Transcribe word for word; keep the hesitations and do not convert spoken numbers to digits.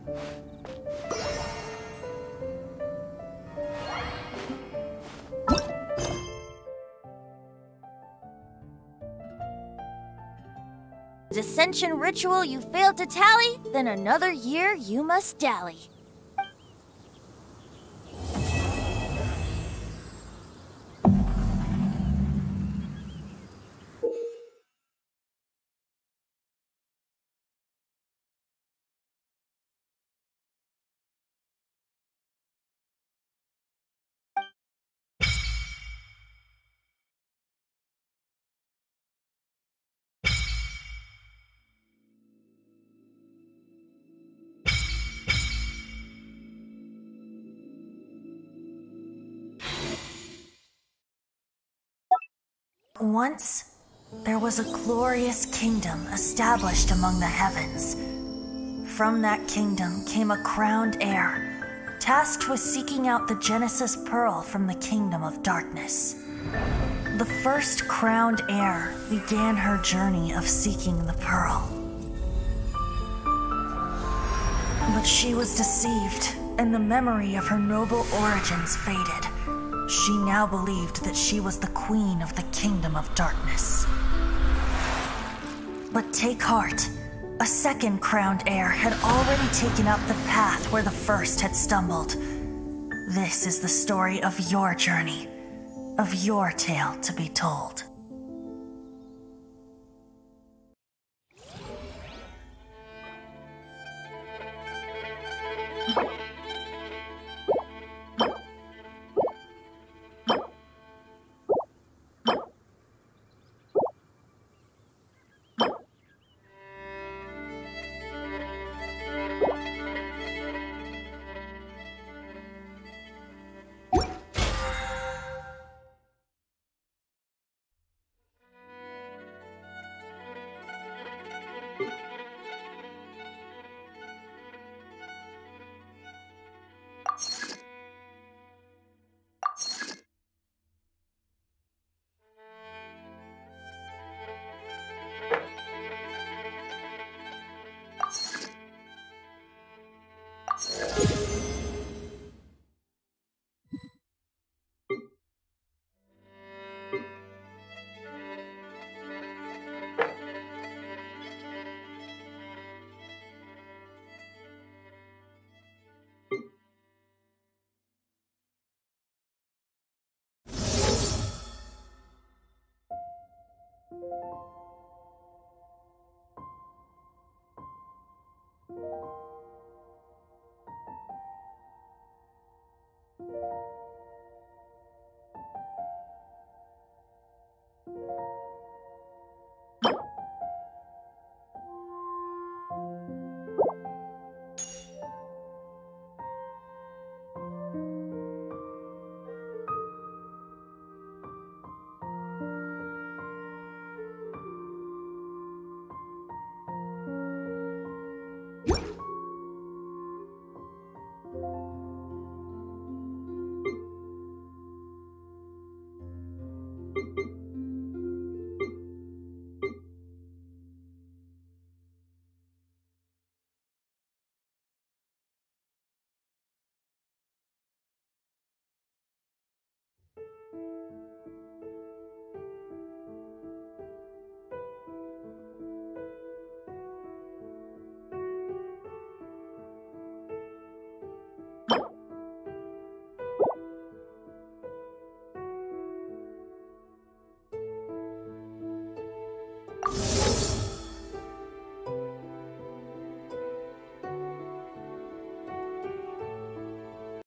Dissension ritual you failed to tally, then another year you must dally. Once, there was a glorious kingdom established among the heavens. From that kingdom came a crowned heir, tasked with seeking out the Genesis Pearl from the kingdom of darkness. The first crowned heir began her journey of seeking the pearl. But she was deceived, and the memory of her noble origins faded. She now believed that she was the queen of the kingdom of darkness. But take heart. A second crowned heir had already taken up the path where the first had stumbled. This is the story of your journey, of your tale to be told. You